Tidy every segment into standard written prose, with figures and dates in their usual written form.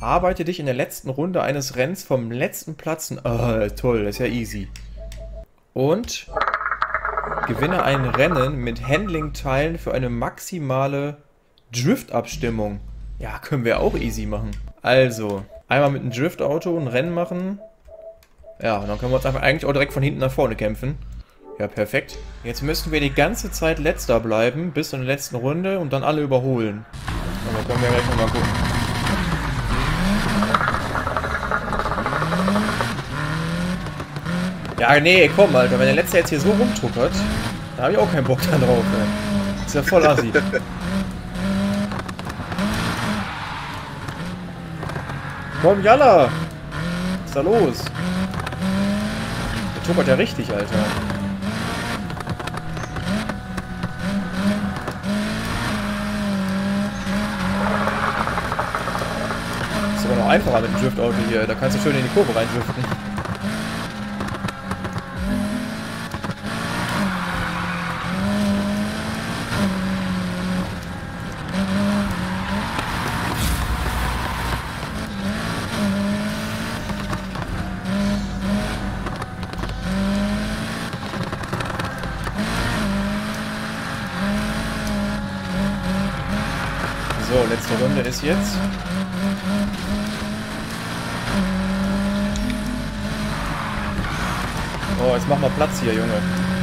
Arbeite dich in der letzten Runde eines Rennens vom letzten Platz... toll, das ist ja easy. Und gewinne ein Rennen mit Handling-Teilen für eine maximale Drift-Abstimmung. Ja, können wir auch easy machen. Also, einmal mit einem Drift-Auto ein Rennen machen. Ja, und dann können wir uns einfach eigentlich auch direkt von hinten nach vorne kämpfen. Ja, perfekt. Jetzt müssten wir die ganze Zeit letzter bleiben, bis zur letzten Runde und dann alle überholen. Und dann können wir gleich nochmal gucken. Ja, nee, komm, Alter, wenn der Letzte jetzt hier so rumtuckert, da habe ich auch keinen Bock da drauf, ey. Ist ja voll assi. Komm, Jalla! Was ist da los? Der tuckert ja richtig, Alter. Ist aber noch einfacher mit dem Driftauto hier. Da kannst du schön in die Kurve reindriften. So, letzte Runde ist jetzt. Oh, jetzt mach mal Platz hier, Junge.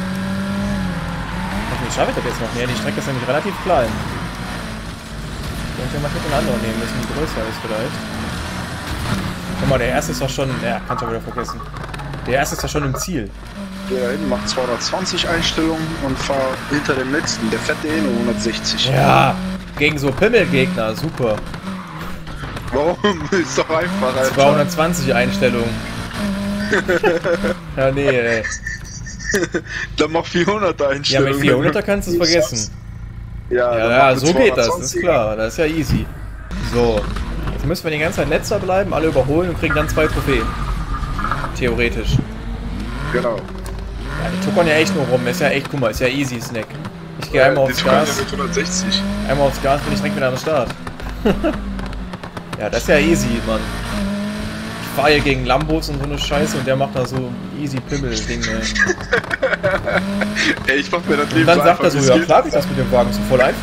Wie schaffe ich das jetzt noch? Ja, die Strecke ist nämlich relativ klein. Ich könnte mal den anderen nehmen müssen, die größer ist vielleicht. Guck mal, der erste ist doch schon... Ja, kannst du wieder vergessen. Der erste ist ja schon im Ziel. Der hinten macht 220 Einstellungen und fahr hinter dem letzten. Der fährt eh nur 160. Ja, gegen so Pimmelgegner, super. Warum? Ist doch einfach, Alter. 220 Einstellungen. Ja, nee, ey. Dann mach 400 Einstellungen. Ja, mit 400er kannst du es vergessen. Ja, so geht das, ist klar. Das ist ja easy. So, jetzt müssen wir die ganze Zeit letzter bleiben, alle überholen und kriegen dann 2 Trophäen. Theoretisch. Genau. Ja, die tuckern ja echt nur rum. Ist ja echt, guck mal, ist ja easy, Snack. Ich gehe einmal aufs Gas. Mit 160. Einmal aufs Gas, bin ich direkt wieder am Start. Ja, das ist ja easy, Mann. Ich fahre hier gegen Lambos und so eine Scheiße und der macht da so easy Pimmel-Ding, ey. Ey, ich mach mir das Leben und dann so sagt er so, ja geht. klar geht das mit dem Wagen, so voll einfach.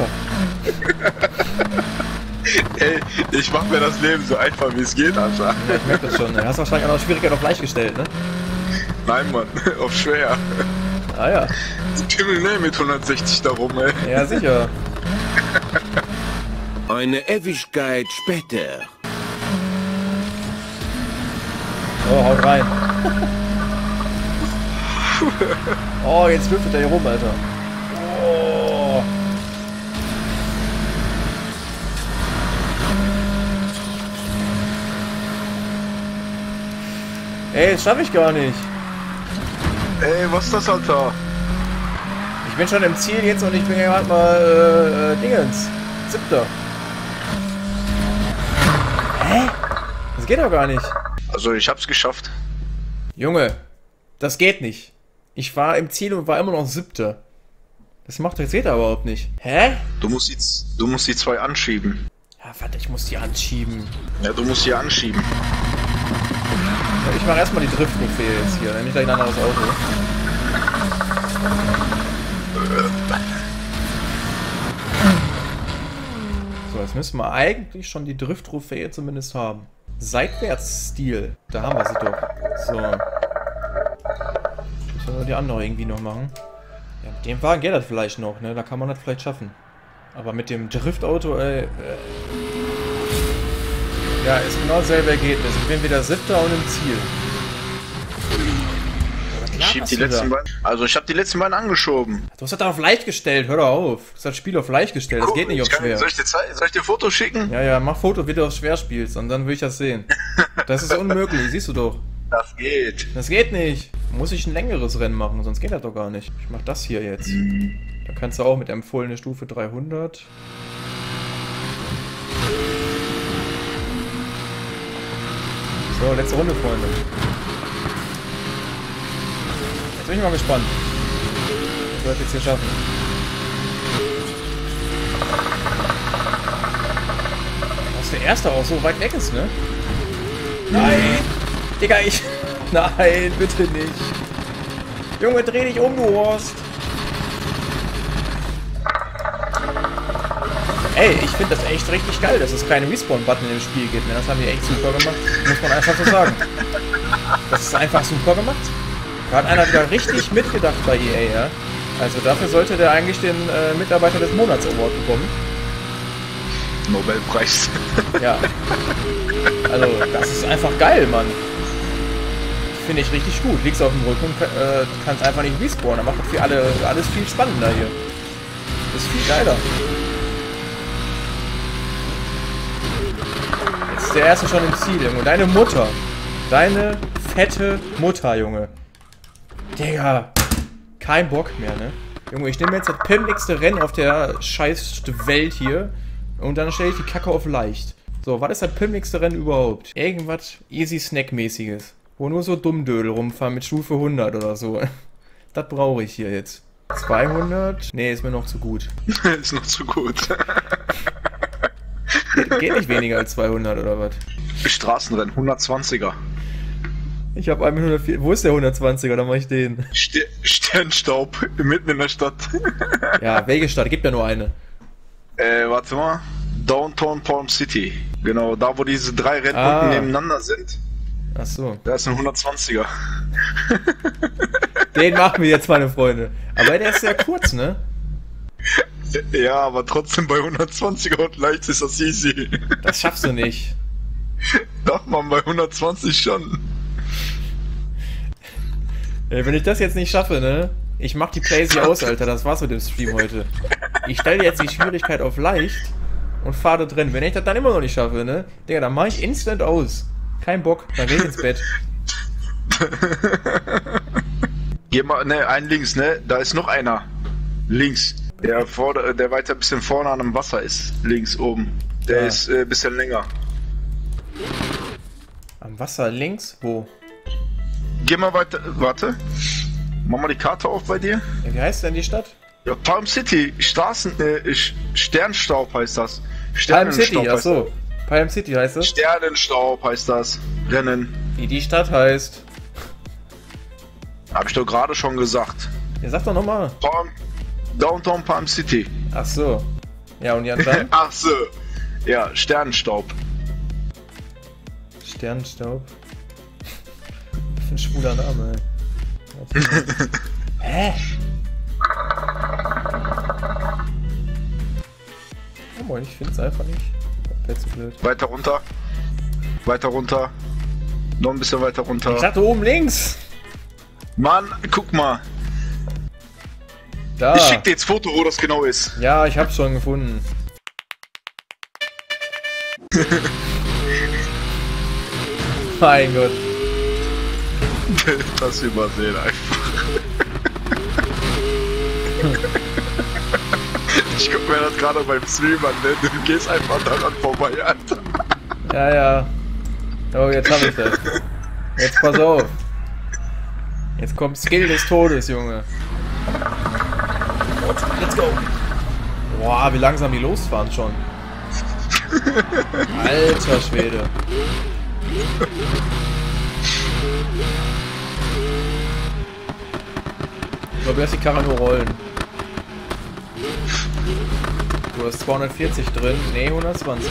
Ey, ich mach mir das Leben so einfach wie es geht, Alter. Ja, ich merk das schon, ne? Hast wahrscheinlich auch noch Schwierigkeit auf leicht gestellt, ne? Nein, Mann, auf schwer. Ah ja. Die Pimmel ne mit 160 da rum, ey. Ja, sicher. Eine Ewigkeit später. Oh, haut rein. Oh, jetzt lüftet er hier rum, Alter. Oh. Ey, das schaffe ich gar nicht. Ey, was ist das, Alter? Ich bin schon im Ziel jetzt und ich bin ja gerade mal, Dingens. 7. Hä? Das geht doch gar nicht. Also, ich hab's geschafft. Junge, das geht nicht. Ich war im Ziel und war immer noch 7. Das macht jetzt jeder überhaupt nicht. Hä? Du musst die 2 anschieben. Ja, warte, ich muss die anschieben. Ja, du musst die anschieben. Ich mache erstmal die Drift-Trophäe jetzt hier, dann nehme ich gleich ein anderes Auto. So, jetzt müssen wir eigentlich schon die Drift-Trophäe zumindest haben. Seitwärtsstil, da haben wir sie doch. So. Müssen wir die andere irgendwie noch machen. Ja, mit dem Wagen geht das vielleicht noch, ne? Da kann man das vielleicht schaffen. Aber mit dem Driftauto, ey. Ja, ist genau dasselbe Ergebnis. Ich bin wieder 7. und im Ziel. Ich schieb die letzten beiden. Also ich habe die letzten beiden angeschoben. Du hast das auf leicht gestellt, hör doch auf. Du hast das Spiel auf leicht gestellt, das geht nicht auf schwer. Soll ich dir Fotos schicken? Ja, mach Foto, wie du auf schwer spielst und dann will ich das sehen. Das ist unmöglich, siehst du doch. Das geht. Das geht nicht. Muss ich ein längeres Rennen machen, sonst geht das doch gar nicht. Ich mach das hier jetzt. Da kannst du auch mit empfohlene Stufe 300. So, letzte Runde, Freunde. Jetzt bin ich mal gespannt. Was wir jetzt hier schaffen. Dass der erste auch so weit weg ist, ne? Nein! Digga, ich... Nein, bitte nicht. Junge, dreh dich um, du Horst. Ey, ich finde das echt richtig geil, dass es keine Respawn-Button im Spiel gibt. Ne? Das haben die echt super gemacht. Muss man einfach so sagen. Das ist einfach super gemacht. Da hat einer wieder richtig mitgedacht bei EA, ja? Also dafür sollte der eigentlich den Mitarbeiter des Monats Award bekommen. Nobelpreis. Ja. Also, das ist einfach geil, Mann. Finde ich richtig gut. Liegst auf dem Rücken und kannst einfach nicht respawnen. Dann macht das für alle alles viel spannender hier. Das ist viel geiler. Jetzt ist der erste schon im Ziel, Junge. Deine Mutter. Deine fette Mutter, Junge. Digga. Kein Bock mehr, ne? Junge, ich nehme jetzt das pimmligste Rennen auf der scheiß Welt hier. Und dann stelle ich die Kacke auf leicht. So, was ist das pimmligste Rennen überhaupt? Irgendwas easy Snack-mäßiges. Wo nur so Dummdödel rumfahren mit Stufe 100 oder so. Das brauche ich hier jetzt. 200? Nee, ist mir noch zu gut. Ist noch zu gut. Geht nicht weniger als 200 oder was? Straßenrennen, 120er. Ich habe einen 104. Wo ist der 120er? Dann mache ich den. Sternstaub, mitten in der Stadt. Ja, welche Stadt? Gibt ja nur eine. Warte mal. Downtown Palm City. Genau, da wo diese 3 Rennpunkte nebeneinander sind. Ach so. Da ist ein 120er. Den machen wir jetzt, meine Freunde. Aber der ist sehr kurz, ne? Ja, aber trotzdem bei 120er und leicht ist das easy. Das schaffst du nicht. Doch, man, bei 120 schon. Ey, wenn ich das jetzt nicht schaffe, ne? Ich mach die Plays hier aus, Alter. Das war's mit dem Stream heute. Ich stelle jetzt die Schwierigkeit auf leicht und fahre da drin. Wenn ich das dann immer noch nicht schaffe, ne? Digga, dann mach ich instant aus. Kein Bock, dann geh ich ins Bett. Geh mal, ne, ein links, ne? Da ist noch einer. Links. Der weiter ein bisschen vorne an dem Wasser ist. Links oben. Der ist ein bisschen länger. Am Wasser links? Wo? Geh mal weiter. Warte. Mach mal die Karte auf bei dir. Ja, wie heißt denn die Stadt? Ja, Palm City. Sternstaub heißt das. Palm City, achso. Palm City heißt das? Sternenstaub heißt das. Rennen. Wie die Stadt heißt. Hab ich doch gerade schon gesagt. Ja, sag doch nochmal. Downtown Palm City. Ach so. Ja, und dann? Ach so. Ja, Sternenstaub. Sternenstaub. Was für ein schwuler Name, ey. Hä? Oh moin, ich find's einfach nicht. Wäre zu blöd. Weiter runter. Weiter runter. Noch ein bisschen weiter runter. Ich dachte oben links. Mann, guck mal. Da. Ich schick dir jetzt Foto, wo das genau ist. Ja, ich hab's schon gefunden. Mein Gott. Das übersehen einfach. Ich guck mir das gerade beim Stream an, ne? Du gehst einfach daran vorbei, Alter. Ja, ja. Oh, jetzt hab ich das. Jetzt pass auf. Jetzt kommt Skill des Todes, Junge. Let's go. Boah, wie langsam die losfahren schon. Alter Schwede. Ich glaube, lass die Karre nur rollen. Du hast 240 drin. Nee, 120.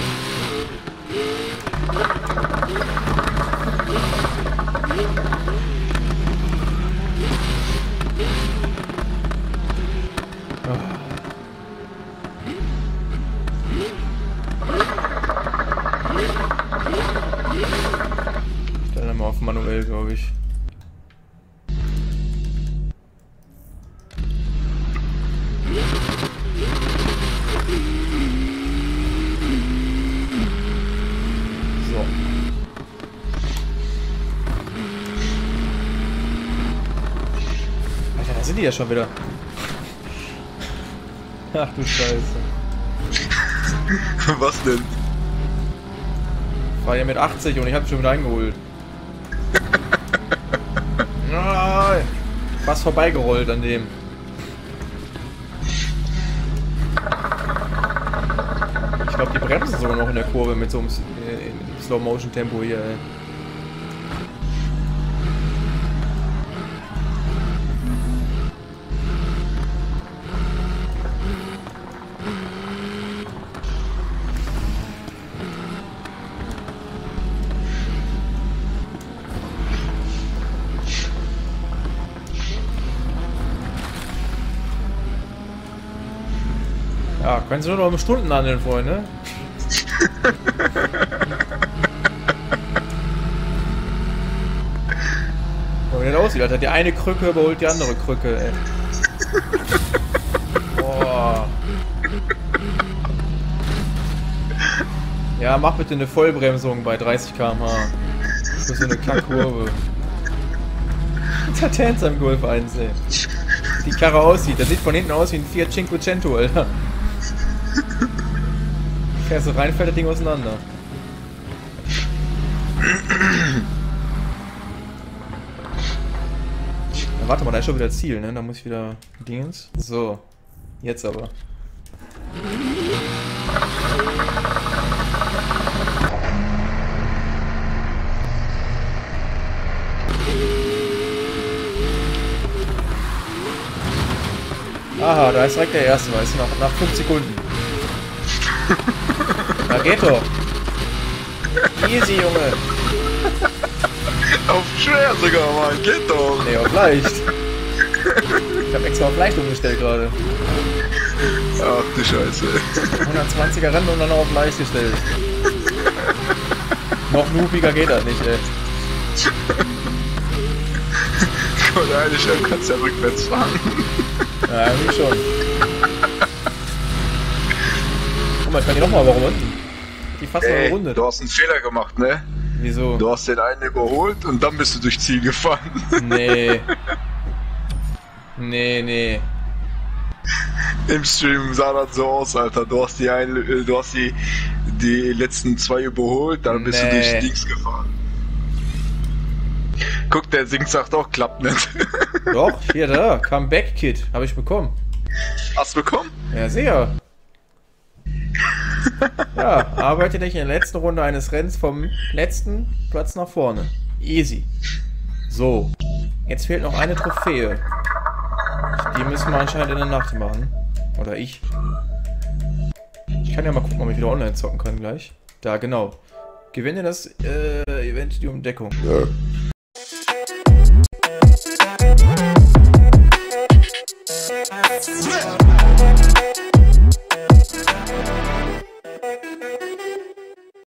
Stell mal auf manuell, glaube ich. So. Alter, da sind die ja schon wieder. Ach du Scheiße. Was denn? War ja mit 80 und ich hab schon wieder eingeholt. Nein! Fast vorbeigerollt an dem. Ich Ich glaube, die bremsen sogar noch in der Kurve mit so einem Slow-Motion-Tempo hier, ey. Ja, können Sie nur noch um Stunden handeln, Freunde. Wie das aussieht, Alter. Die eine Krücke überholt die andere Krücke, ey. Boah. Ja, mach bitte eine Vollbremsung bei 30 km/h. Für so eine Kackkurve. Tatenz am Golf 1, ey. Die Karre aussieht. Das sieht von hinten aus wie ein Fiat Cinquecento, Alter. Fährst du rein, fällt das Ding auseinander. Na, warte mal, da ist schon wieder Ziel, ne? Da muss ich wieder Dingens. So. Jetzt aber. Aha, da ist direkt der erste, weißt du, nach 5 Sekunden. Na geht doch. Easy, Junge. Auf schwer sogar mal, geht doch. Nee, auf leicht. Ich hab extra auf leicht umgestellt gerade. Ach du Scheiße. 120er Rennen und dann auf leicht gestellt. Noch noobiger geht das nicht, ey. Und eigentlich kannst du ja rückwärts fahren. Ja, eigentlich schon. Guck mal, ich kann die nochmal warum unten. Die fast noch eine Runde. Du hast einen Fehler gemacht, ne? Wieso? Du hast den einen überholt und dann bist du durchs Ziel gefahren. Nee. Nee. Im Stream sah das so aus, Alter. Du hast die letzten 2 überholt, dann bist du durchs Dings gefahren. Guck, der Sing sagt auch, klappt nicht. Doch, hier da, Comeback-Kit, habe ich bekommen. Hast du bekommen? Ja, sicher. Ja, arbeite dich in der letzten Runde eines Rennens vom letzten Platz nach vorne. Easy. So, jetzt fehlt noch eine Trophäe. Die müssen wir anscheinend in der Nacht machen. Oder ich. Ich kann ja mal gucken, ob ich wieder online zocken kann gleich. Da, genau. Gewinne das Event die Entdeckung. Ja.